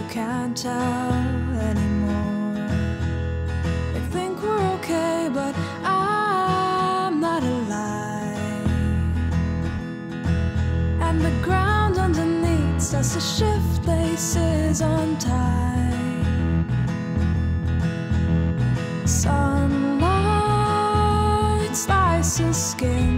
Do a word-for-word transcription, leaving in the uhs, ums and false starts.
can't tell anymore. They think we're okay, but I'm not alive. And the ground underneath starts to shift, laces untied. Sunlight slices skin,